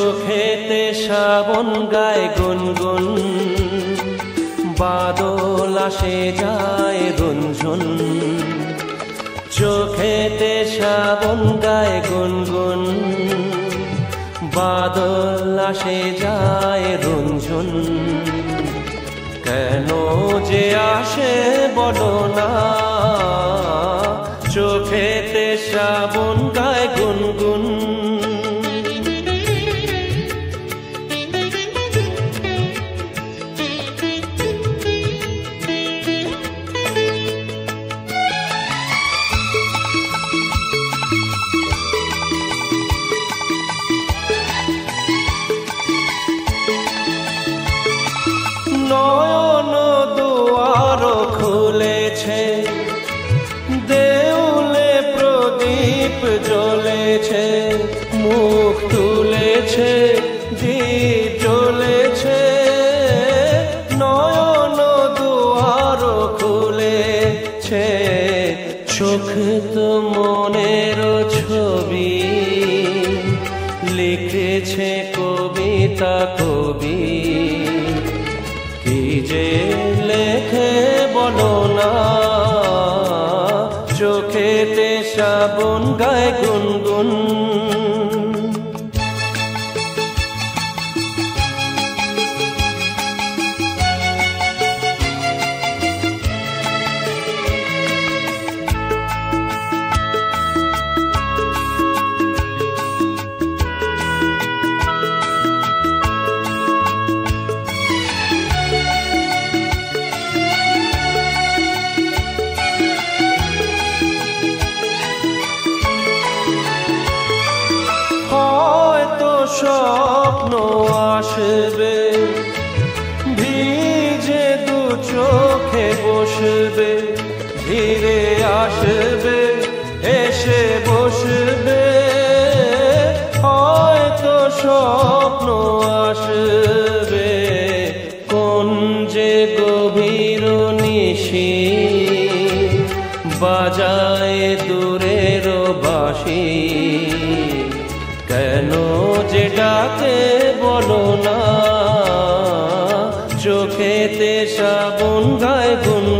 চোখেতে শ্রাবণ গায় গুনগুন, বাদল আসে যায় রুনঝুন। চোখেতে শ্রাবণ গায় গুনগুন, বাদল আসে যায় রুনঝুন। কেন যে আসে বলো না, চোখেতে শ্রাবণ গায় গুনগুন। নয়ন দুয়ার খুলেছে, দেউলে প্রদীপ জ্বলেছে, মুখ তুলেছে দীপ জ্বলেছে। নয়ন দুয়ার খুলেছে, চোখ তো মনের ছবি, লিখেছে কবিতা কবি। কি যে লেখে বলো না, চোখেতে শ্রাবণ গায় গুনগুন। স্বপ্ন আসবে, ভিজে দু চোখে বসবে, ধীরে আসবে এসে বসবে। হয়তো স্বপ্ন আসবে, কোন যে গভীর নিশি, বাজায় দূরের বাঁশি। কেন যে ডাকে বলো না, চোখেতে শ্রাবণ গায় গুন।